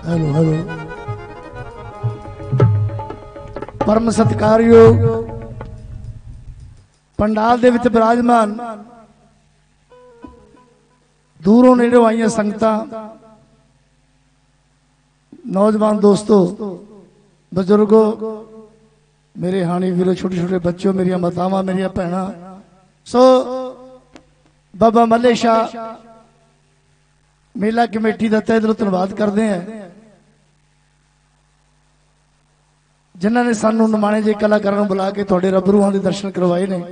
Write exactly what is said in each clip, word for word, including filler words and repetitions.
Hello hello परम सत्कारयोग पंडाल दे विच विराजमान दूरों नेड़ों आईयां संगतां, नौजवान दोस्तों, बुजुर्गों, मेरे हानी वीरों, छोटे छोटे बच्चों, मेरिया मातावां, मेरिया भैणां, सो बाबा मल्ले शाह मेला कमेटी का तहे दिलों धन्नवाद करते हैं जिन्होंने सानू निमाणे जे कलाकारां बुला के तुहाडे रबरूहां दे दर्शन करवाए ने।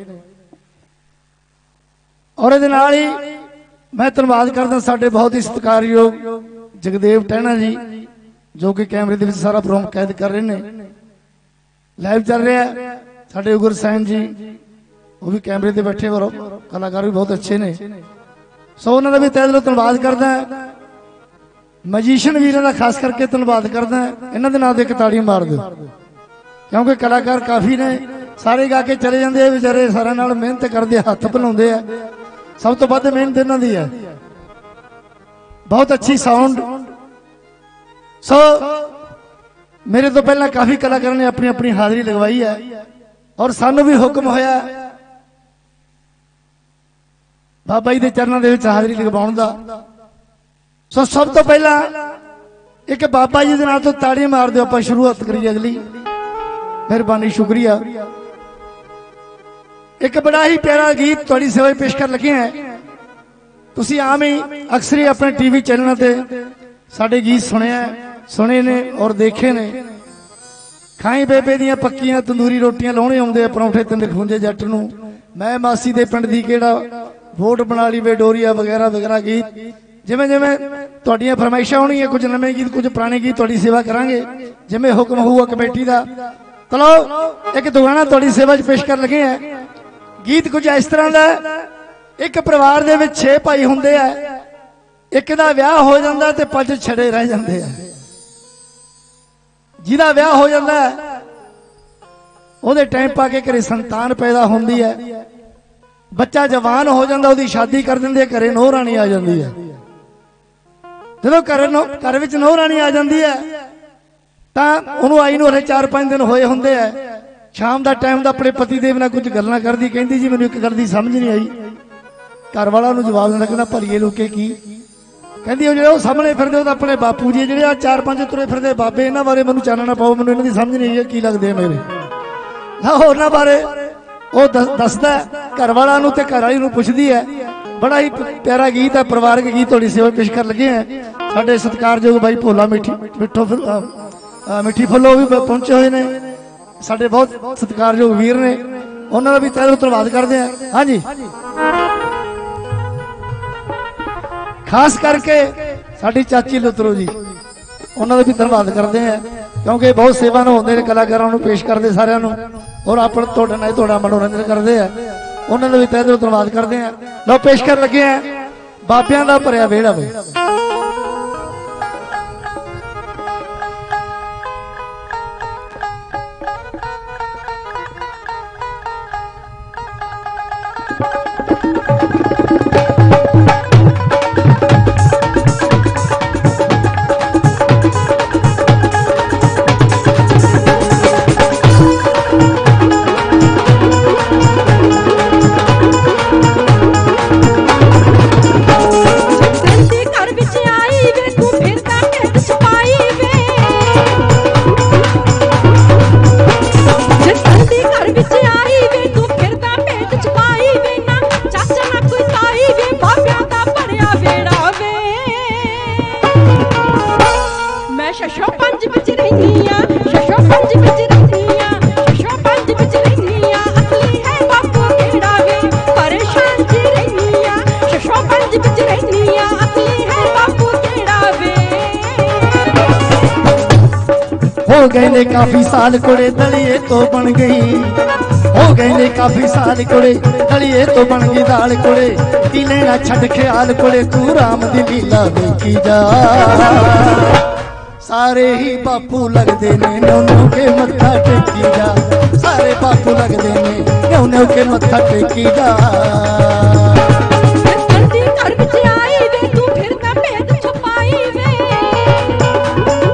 और इहदे नाल ही मैं धन्नवाद करदा साडे बहुत ही सत्कारयोग जगदेव टहना जी जो कि कैमरे दे विच सारा प्रोग्राम कैद कर रहे हैं, लाइव चल रहा है। साडे उगर सैन जी वो भी कैमरे ते बैठे और कलाकार भी बहुत अच्छे ने। सो उन्होंने भी तहे दिलों धन्नवाद करदा है। मजीशियन वीरां दा खास करके धन्नवाद करदा है। इन्हां दे नाल ते इक ताड़ी मार दो क्योंकि कलाकार काफ़ी ने, सारे गा के चले जाते हैं बेचारे, सारे नाल मेहनत करते, हथ बनाते हैं। सब तो वध मेहनत इन्हां दी है। बहुत अच्छी साउंड। सो मेरे तो पहला काफ़ी कलाकारों ने अपनी अपनी हाज़री लगवाई है और सानू भी हुक्म होया बाबा जी के चरणों के हाज़री लगवाउण दा। सो सब तो पहला एक बाबा जी के नाम तो ताड़ी मार दो, आपां शुरुआत करिए अगली। मेहरबानी, शुक्रिया। एक बड़ा ही प्यारा गीत तुहाडी सेवा पेश कर लगे हैं। तुसी आम ही अक्सर ही अपने टीवी चैनलों ते साडे गीत सुने सुने ने और देखे ने। खाई बेबे दियां पक्कियां तंदूरी रोटियां लाउणे आउंदे परौंठे ते खुंजे जट नूं, मैं मासी दे पिंड दी किहड़ा वोट बना ली वे डोरिया वगैरह वगैरह गीत। जिमें जिमें तुहाडियां फरमाइशां होणगियां, कुछ नवे गीत कुछ पुराने गीत तुहाडी सेवा करांगे जिमें हुक्म होऊगा कमेटी दा। चलो एक दो गाना तुहाडी सेवा च पेश कर लगे हैं। गीत कुछ इस तरह दा, एक परिवार दे विच छे भाई हुंदे आ, एक दा विआह हो जांदा ते पंज छड़े रह जांदे आ। जिहदा विआह हो जांदा ओहदे टाइम पा के घरे संतान पैदा हुंदी है, बच्चा जवान हो जाता, उसकी शादी कर देंगे, घरे नौह राणी आ जाती है। जो घर घर विच नौह राणी आ जाती है तो उन्होंने आई नूं हरे चार पांच दिन होए होंदे है। शाम का टाइम का अपने पति देव नाल कुछ गल्लां करदी, कहती जी मैनूं एक गल दी समझ नहीं आई। घर वाला उन्होंने जवाब दिंदा, कहंदा भलीए लोके की कहती जो जो सामने फिरदे तो अपने बापू जी जिहड़े चार पांच तुरे फिरदे बाबे, इन्हां बारे मैनूं चानना पाओ, मैनूं इन्हां दी समझ नहीं आई की लगदे मेरे। ना उन्हां बारे वो दसदा घर वाला नूं ते घर वाली नूं पुछदी है। बड़ा ही प्यारा गीत है, परिवारक गीत तुहाडी सेवा पेश कर लगे हैं। साडे सत्कारयोग भाई भोला मिठी मिठो मिठी फुल्लो भी पहुंचे हुए ने, साडे बहुत सत्कारयोग वीर ने, उन्हां दा भी तहे दिलों धन्नवाद करदे हैं। हाँ जी, खास करके साडी चाची लुत्रो जी, उन्हां दा भी धन्नवाद करदे हैं क्योंकि बहुत सेवा निभाउंदे ने, कलाकारां नूं पेश करदे सारिआं नूं और अपने तुहाडे नाल तुहाडा मनोरंजन करते हैं। उन्होंने भी तहे दिलों धन्नवाद करते हैं। लो पेश कर लगे हैं बाबियां दा भरिया वेड़ा वे। हो गए ने काफी साल कुड़े दलिए तो बन गई, हो गए ने काफी साल कुड़े दलिए तो बन गई दाल कुड़े, की लेना छड़ ख्याल कुड़े तू राम दी लीला देखी जा। सारे ही बापू लगदे ने न्यू न्यू के मत्था टेकी जा, सारे बापू लगदे ने न्यू न्यू के मत्था टेकी जा। घर विच आई वे तू फिर ना भेद छुपाई वे,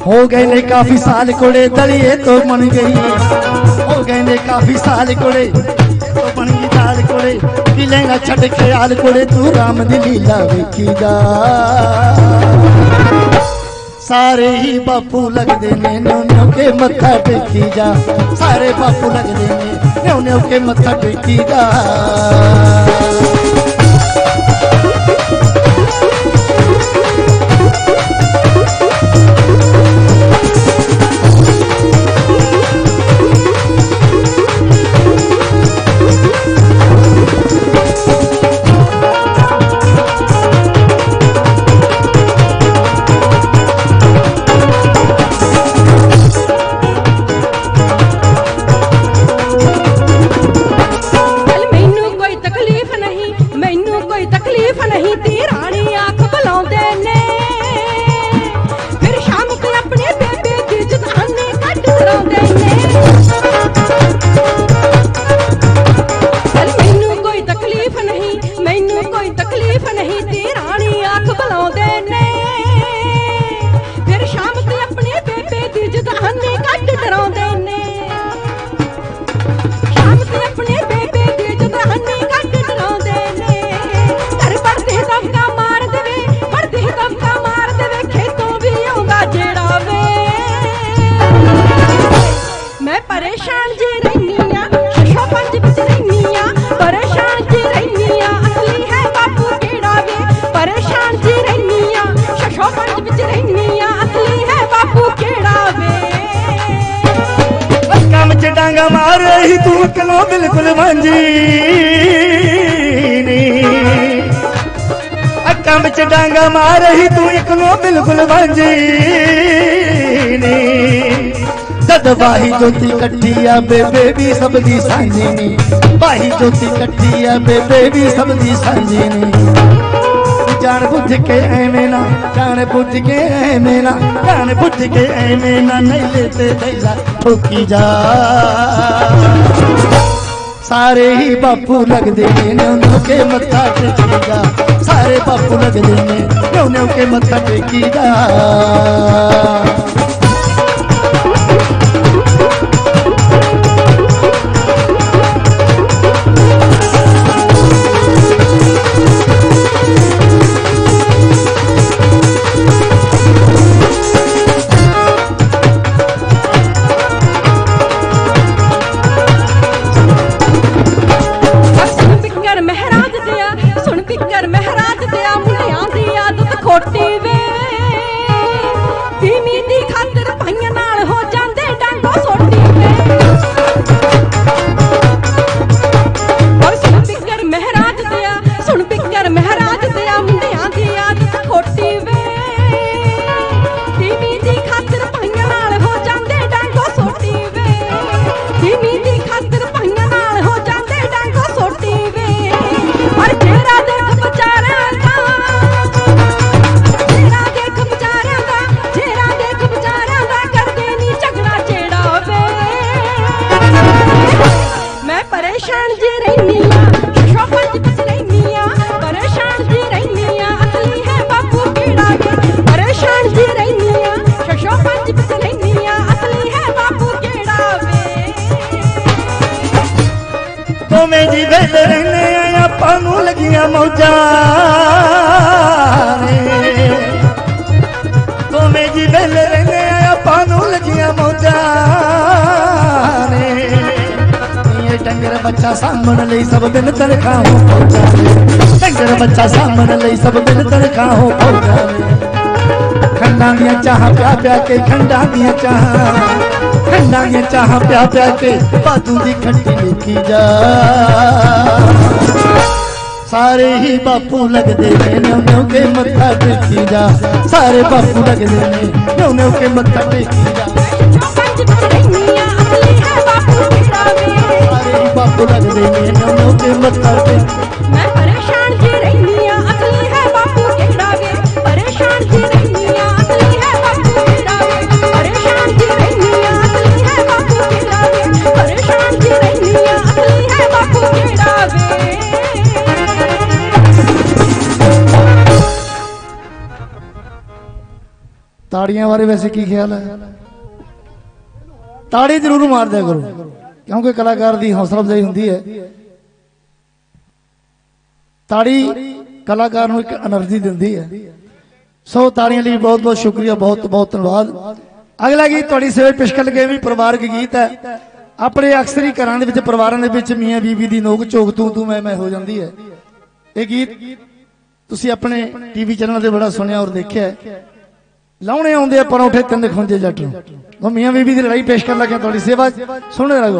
हो गए ने काफी साल कुड़े दलिए तो बन गई, हो गए ने काफी साल कुड़े तो बन गई दाल कुड़े, मिलेगा छड़ ख्याल कुड़े तू राम दी लीला वेखी जा। सारे ही बापू लगदे ने न्यू न्यू के मत्था टेकी जा, सारे बापू लगदे ने न्यू न्यू के मत्था टेकी जा। डांगा मार रही तू कलो बिल्कुल मंजी अक्का बिच डांगा मार रही तू कलो बिल्कुल मंजी जद बाही जोती कट्टिया बेबे भी सब दी सांझी नी, बाही जोती कट्टिया बेबे भी सब दी सांझी नी। जान बुझ के ऐवें ना, जान बुझ के ऐवें ना, जान बुझ के ऐवें ना नहीं लेते दैला ठोकी जा। सारे ही बापू लगदे ने न्यू के मत्था टेकी जा, सारे बापू लगदे ने न्यू के मत्था टेकी जा। जी वेल रहने आपानू लगिया मौजा तुम्हें जी वेल रहने आपानू लगिया मौजा ये डंगर बच्चा सामन ले सब दिन तनखाहों पहुंचा, डंगर बच्चा सामन ले सब दिन तनखाहों पहुंचा। खंडा दिया चाह प्या प्या के, खंडा दिया चाह खंडा दिया चाह प्या प्या के बादू दी खट्टी लिखी जा। सारे ही बापू लगदे ने न्यू न्यू के मत्था टेकी जा, सारे बापू लगदे ने न्यू न्यू के मत्था टेकी जा। सारे ही बापू लगदे ने न्यू न्यू के मत्था टेकी। मैं परेशान जी रहनी आ असली है बापू केड़ा वे, परेशान जी रहनी आ असली है बापू केड़ा वे, परेशान जी रहनी आ असली है बापू केड़ा वे, परेशान जी रहनी आ असली है बापू केड़ा वे। ताड़ियां बारे वैसे की ख्याल है? ताड़ी जरूर मार दिया करो, क्योंकि कलाकार की हौसला अफजाई होंगी है। ताड़ी कलाकार को एक एनर्जी दिंदी है। सो ताड़ियां लिए बहुत बहुत शुक्रिया, बहुत बहुत धन्यवाद। अगला गीत तुहाडी सेवा पेश कर लगे भी परिवारक गीत है। अपने अक्सर ही घरां दे विच परिवारां दे विच मियां बीबी दी नोक झोक तू तू मैं मैं हो जाती है। ये गीत तुसीं अपने टीवी चैनल से बड़ा सुनिया और देखिया। लाउणे आउंदे परौठे तिन खुंजे जट नूं, वो मियां बीबी दी लड़ाई पेश कर लगे तुहाडी सेवा सुने लगो।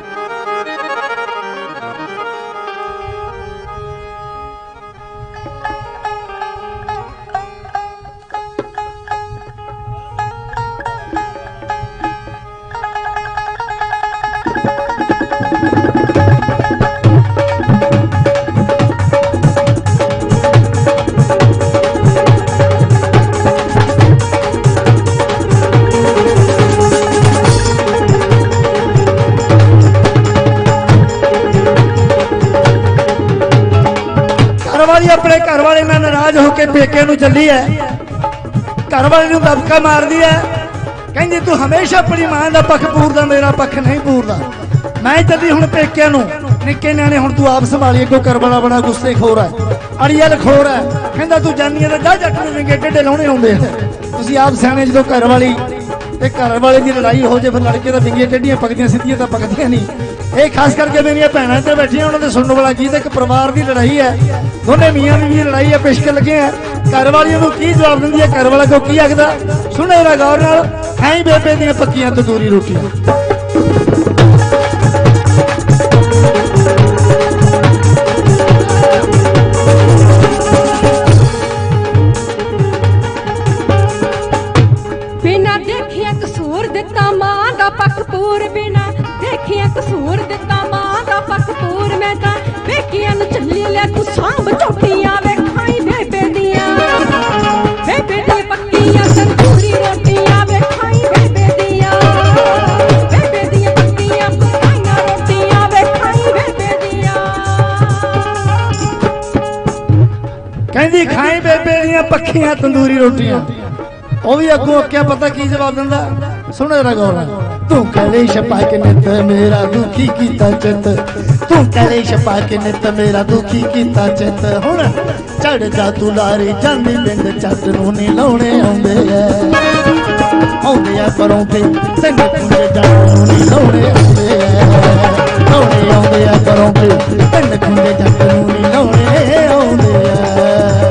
अपने घर वाले में नाराज होकर पेके नूं चली है। घर वाले नूं दबका मार दी है, कहंदी तू हमेशा अपनी मां का पक्ष पूरदा, मेरा पक्ष नहीं पूरदा। मैं चली हुण पेके नूं, निक्के न्याणे हुण तू आप संभाली। अगों घर वाला बड़ा गुस्से खोर है, अड़ियल खोर है, कहंदा तू जानी है जा जट नूं विंगे टेढ़े लाउणे आउंदे आ। तुसीं आप सियाणे, जदों घर वाली ते घर वाले की लड़ाई हो जाए फिर लड़के तो विंगियां टेढ़ियां पकदियां, सीधियां तो पकदियां नहीं। ये खास करके मेरिया भैनां इधर बैठियां, उन्होंने सुनने वाला गीत एक परिवार की लड़ाई है। दोनों मियां बीवी की लड़ाई है, पेश कर लगे हैं। घर वाली को की जवाब देंदी है, घर वाला को की आखदा, सुने जरा गौर नाल। है ही बेबे दियां पक्कियां तंदूरी रोटियां। बिना देखिया कसूर दिता मां दा पकपूर, बिना देखिया कसूर दिता मां दा पकपूर। मैं तां बेकियां नूं चली ले तू सांभ झोटियां वेखाई बेबे दियां, बेबे दी पक्कियां तंदूरी रोटियां वेखाई बेबे दियां, बेबे दी पक्कियां पकाइयां रोटियां वेखाई बेबे दियां। कहंदी खाई बेबे दियां पक्कियां तंदूरी रोटियां। वो भी अगों क्या पता की जवाब दिंदा, सुनो जरा गौर नाल। तू कलेश पा के नित मेरा दुखी कीता चित, तू कलेश पा के नित मेरा दुखी कीता चित। हुण चढ़ जा तू लारे जांदी पिंड चट नूं नी लाउणे आउंदे ऐ, आउंदे आ परौंठे तिन खुंजे जट नूं नी लाउणे आउंदे ऐ, लाउणे आउंदे आ परौंठे तिन खुंजे जट नूं नी लाउणे आउंदे ऐ।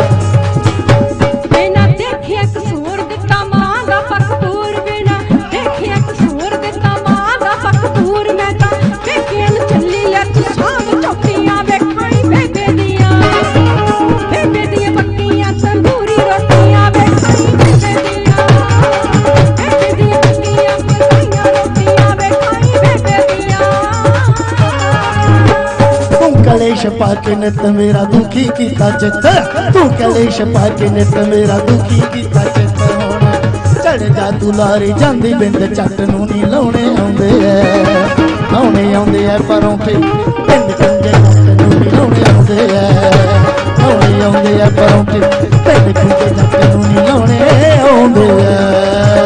कलेश पाके नित मेरा दुखी कीता चित, तू कलेश पाके नित मेरा दुखी कीता चित। चढ़ जा तू लारे जांदी बिंद चट नूं नी लाउणे आउंदे ऐ, लाउणे आउंदे ऐ परौंठे पिंड खुंजे जट नूं नी लाउणे आउंदे ऐ, लाउणे आउंदे ऐ परौंठे पिंड खुंजे जट नूं नी लाउणे आउंदे ऐ।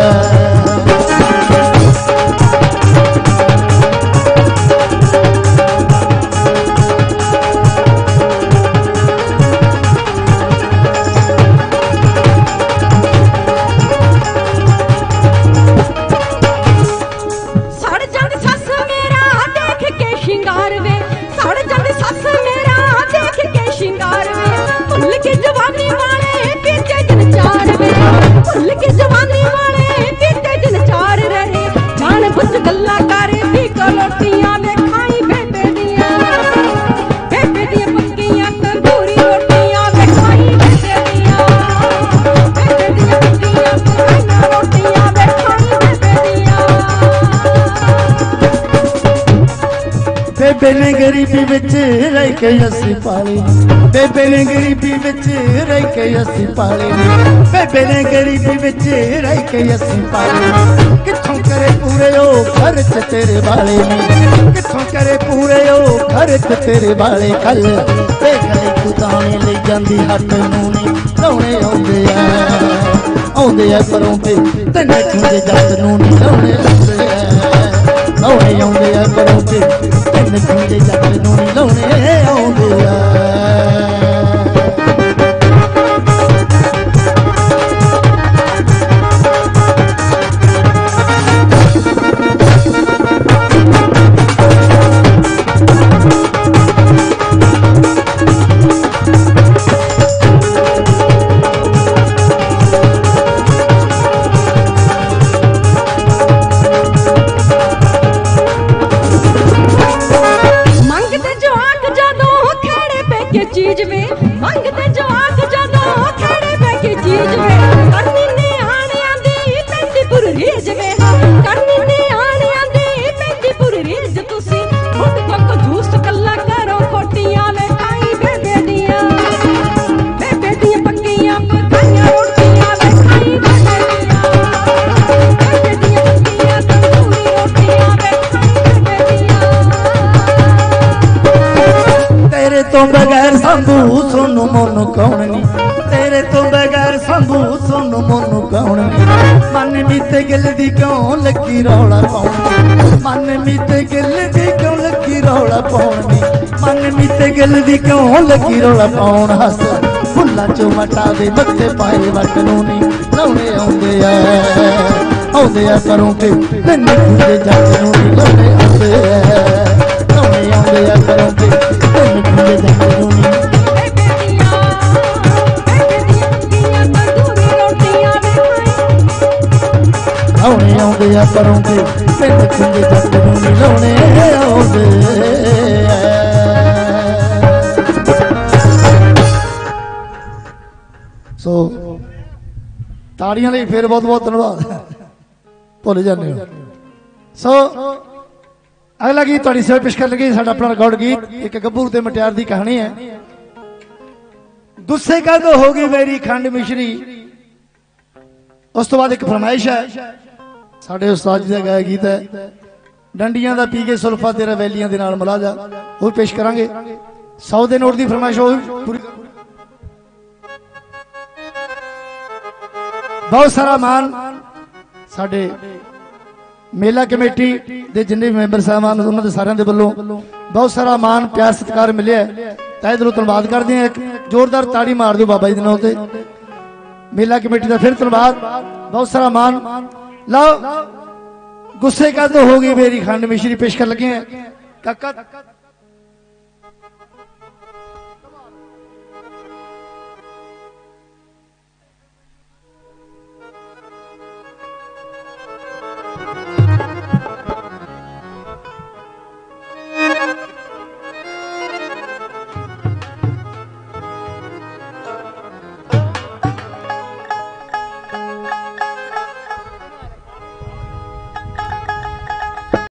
बेबे ने गरीबी विच रह के अस्सी पाली, बेबे ने गरीबी विच रह के अस्सी पाली, बेबे ने गरीबी विच रह के अस्सी पाली। कित्थों करे पूरे ओ खर्च तेरे वाले ने, कित्थों करे पूरे ओ खर्च तेरे वाले। कल देख ले तू दाने ले जांदी हट नूं नी लाउणे आउंदे ऐ, ਆਉਂਦੇ ਆ ਪਰੋਂ ਤੇ ਤਿੰਨ ਖੁੰਝੇ ਜੱਟ ਨੂੰ ਨੀ ਲਾਉਣੇ ਆਉਂਦੇ ਆ ਲਾਉਣੇ ਆਉਂਦੇ ਆ ਪਰੋਂ ਤੇ ਤਿੰਨ ਖੁੰਝੇ ਜੱਟ ਨੂੰ ਨੀ ਲਾਉਣੇ ਆਉਂਦੇ ਆ चीज वे मंगते जवाक जदों खड़े बैठे चीज वे करनी ने आने आंदी पैंती पुर रीज वे करनी ने आने आंदी पैंती पुर रीज तुसी खुद तक जूस कल्ला करो खोटियां वे खाई बेबे दियां बेबे दियां पक्कियां पकाइयां रोटियां वे खाई बेबे दियां बेबे दियां पक्कियां तंदूरी रोटियां वे खाई बेबे दियां तेरे तो बगैर संभू सोनू मोनू कौन नी तेरे तो बगैर संभू सोनू मोनू कौन नी मन मीते गिल दी क्यों लगी रौला पाउनी मन मीते गिल दी क्यों लगी रौला पाउनी मन मीते गिल दी क्यों लगी रौला पाउन हस फुल्लां चों मटा दे मत्थे पाए वट नूं नी लाउणे आउंदे आ आउंदे आ परों ते तिन्ने खुंझे जट नूं नी लाउणे आउंदे आ लाउणे आउंदे आ परों ते तिन्ने खुंझे जट नूं नी लाउणे आउंदे आ परों ते तिन्ने खुंझे जट नूं नी लाउणे आउंदे सो ताड़ियां ਲਈ फिर बहुत बहुत धन्यवाद भुल जाने सो अगला गीत तुहाडी सेवा पेश कर लगे साडा अपना रिकॉर्ड गीत एक गब्बरू ते मटियार दी कहानी है गुस्से का तो होगी मेरी खंड मिश्री उस तो बाद एक फरमाइश है साडे उस्ताद जी दा गाया गीत है डंडियां दा पी के सुल्फा तेरा वैलियां दे नाल मिला जा वो पेश करांगे सौ दे नोट दी फरमाइश हो पूरी बहुत सारा मान साडे मेला कमेटी दे जिन्ने भी मैंबर साहबान उन्होंने सारे दे वल्लों बहुत सारा मान प्यार सत्कार मिले तहे दिलों धन्यवाद करते हैं एक जोरदार ताड़ी मार दो बाबा जी के नाम ते मेला कमेटी का फिर धन्यवाद बहुत सारा मान लाओ गुस्से का तो होगी मेरी खंड मिश्री पेश कर लगे हैं काका